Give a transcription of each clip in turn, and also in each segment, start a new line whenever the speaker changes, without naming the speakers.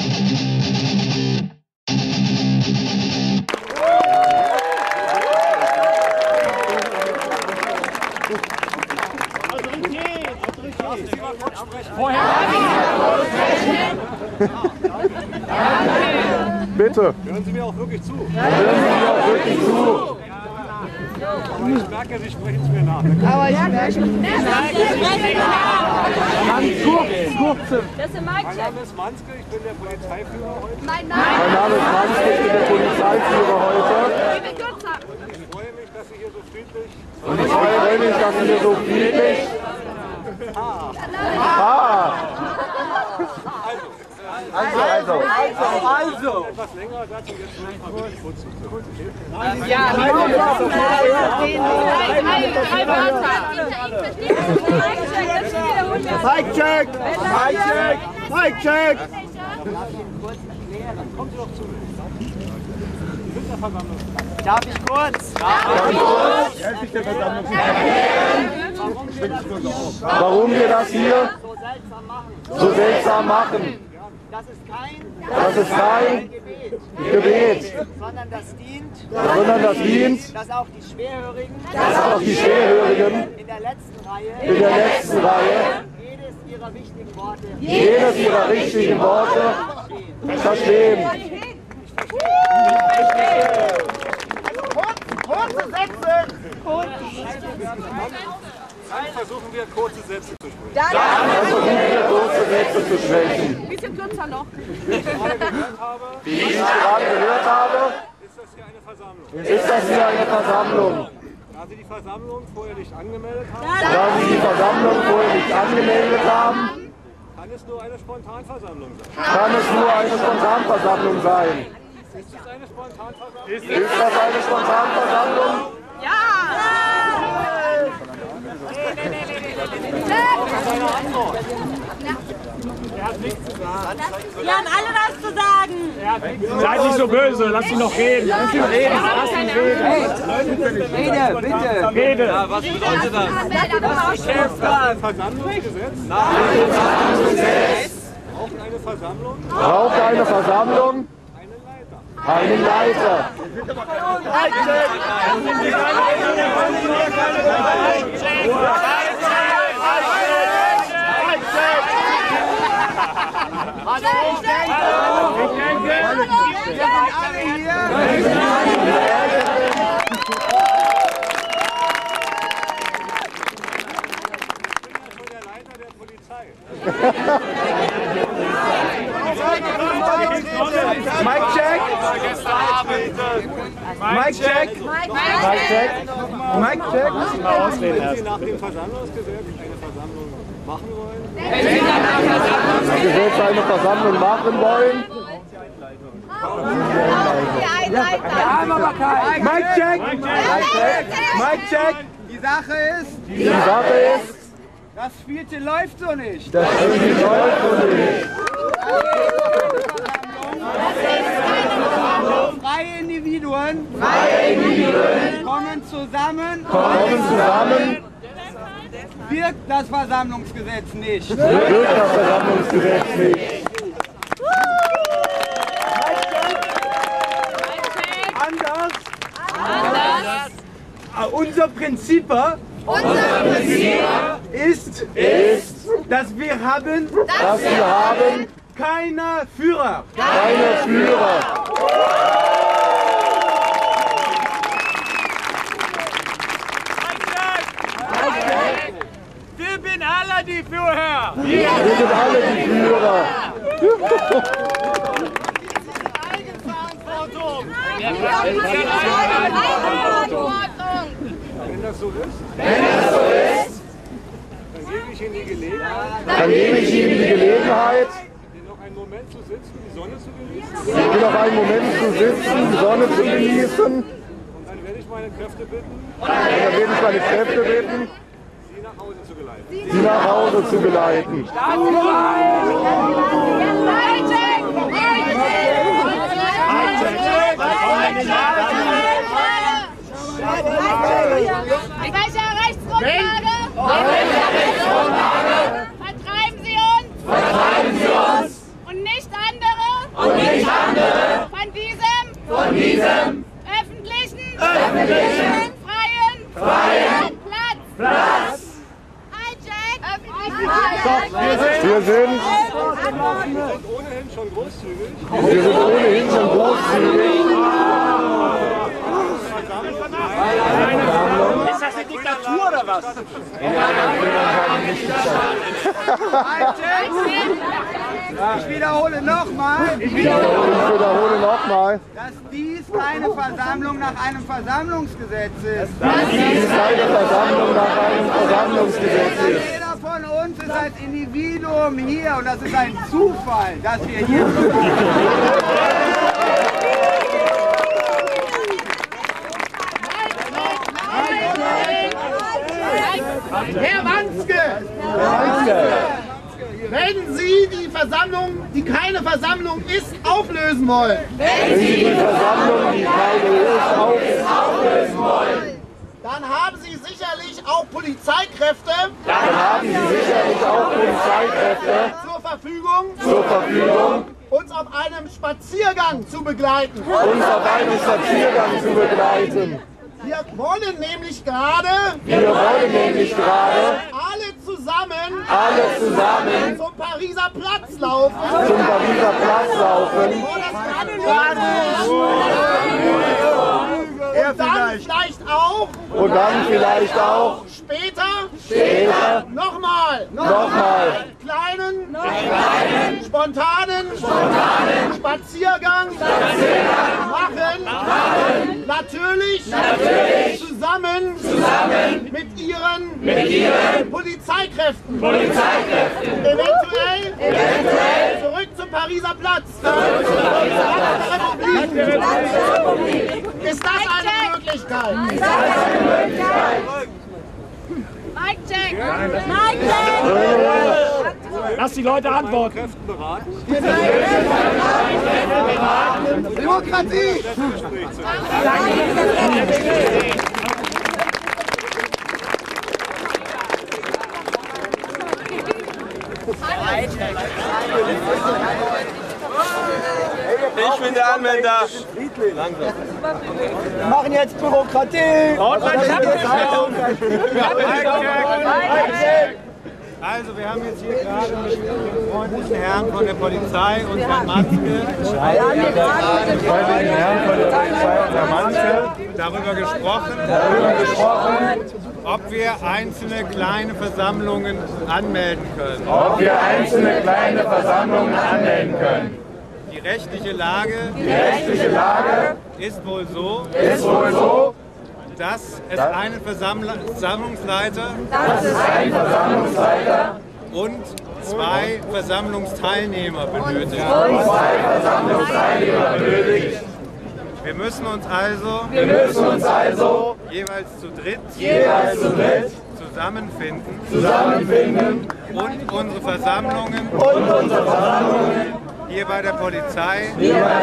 Bitte.
Hören Sie mir auch wirklich zu?
Hören Sie mir auch wirklich zu.
Ich merke, Sie sprechen es mir nach.
Aber ich merke
Kurze.
Das ist
Mein Name ist Manske, ich bin der Polizeiführer heute.
Mein
Mein Name ist Manske, ich bin der Polizeiführer heute.
Ich freue mich, dass Sie hier so friedlich...
Und ich freue mich, dass Sie hier so friedlich...
Also. Etwas länger dazu, jetzt vielleicht mal wirklich kurz.
Mic check! Mic check! Mic check!
Kommen Sie doch zu mir.
Darf ich kurz?
Warum wir das hier so seltsam machen?
Das ist kein
Gebet,
sondern das dient, dass auch die Schwerhörigen in der letzten Reihe
jedes ihrer richtigen Worte verstehen.
Dann versuchen wir kurze Sätze zu sprechen.
Versuchen wir kurze Sätze zu sprechen.
Ein bisschen kürzer noch.
Wie ich gerade gehört habe,
Ist das hier eine Versammlung?
ist das hier eine Versammlung.
Da Sie die Versammlung vorher nicht angemeldet haben,
Da Sie die Versammlung vorher nicht angemeldet haben,
kann es nur eine Spontanversammlung sein.
kann es nur eine Spontanversammlung sein.
Ist es eine Spontanversammlung?
Ist das eine Spontanversammlung?
Wir haben alle was zu sagen.
Seid nicht so böse, lass ihn noch reden. Lass ihn reden. Lass ihn reden.
Rede, bitte.
Rede.
Ja, was bedeutet das?
Das
Versammlungsgesetz? Braucht eine Versammlung
Braucht eine Versammlung
einen Leiter.
einen Leiter?
Der Leiter der Polizei.
Mic check! Mic check! Mic check! Mic check!
Wenn Sie nach dem Versammlungsgesetz eine Versammlung machen wollen,
Wenn Sie selbst eine Versammlung machen wollen, Mic check! Mic check!
Die Sache ist,
Die Sache ist,
das Vierte läuft so nicht.
das Spiel läuft so nicht.
Freie Individuen kommen zusammen, wirkt das Versammlungsgesetz nicht.
Wirkt das Versammlungsgesetz nicht.
Unser Prinzip ist, dass wir haben keine Führer.
Keine Führer.
Wir sind alle die Führer.
Wir sind alle die Führer.
wenn das so ist, dann gebe ich Ihnen die Gelegenheit, hier noch einen Moment zu sitzen, die Sonne zu genießen.
hier noch einen Moment zu sitzen, die Sonne zu genießen.
Und dann werde ich meine Kräfte bitten,
Und dann werde ich meine Kräfte bitten,
Sie nach Hause zu geleiten.
sie nach Hause zu geleiten.
In welcher Rechtsgrundlage? Vertreiben Sie uns! Und nicht andere!
Wir sind
ohnehin schon großzügig.
Ist das eine Diktatur oder was?
Ich wiederhole nochmal, dass dies keine Versammlung nach einem Versammlungsgesetz ist. Jeder von uns ist als Individuum hier und das ist ein Zufall, dass wir hier sind.
Herr Manske! Wenn Sie die Versammlung, die keine Versammlung ist, auflösen wollen, dann haben Sie sicherlich auch Polizeikräfte zur Verfügung, uns auf einem Spaziergang zu begleiten. Wir wollen nämlich gerade alle zusammen zum Pariser Platz laufen. Und dann vielleicht auch später nochmal einen kleinen spontanen Spaziergang machen. Natürlich zusammen mit ihren Polizeikräften. Eventuell zurück zum Pariser Platz. Ist das eine Möglichkeit?
Mic check! Mic check!
Lass die Leute antworten.
Kräften beraten.
Demokratie!
Ich bin der Anwender.
Wir machen jetzt Bürokratie!
Also, wir haben jetzt hier gerade mit den freundlichen Herren von der Polizei und Herrn Manske darüber gesprochen, ob wir einzelne kleine Versammlungen anmelden können. Die rechtliche Lage ist wohl so, dass es einen Versammlungsleiter und zwei Versammlungsteilnehmer benötigt. Wir müssen uns also jeweils zu dritt zusammenfinden und unsere Versammlungen hier bei der Polizei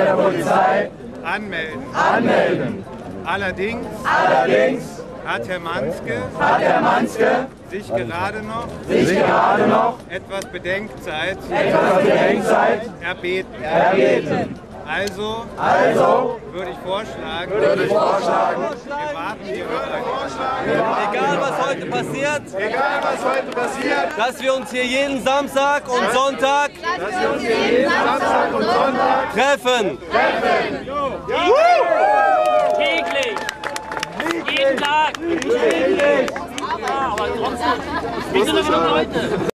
anmelden. Allerdings hat Herr Manske sich gerade noch etwas Bedenkzeit erbeten. Also würde ich vorschlagen, wir warten hier noch
Egal was heute passiert, dass wir uns hier jeden Samstag und Sonntag treffen.
Täglich. Jeden Tag. Aber trotzdem. Wie sind wir heute?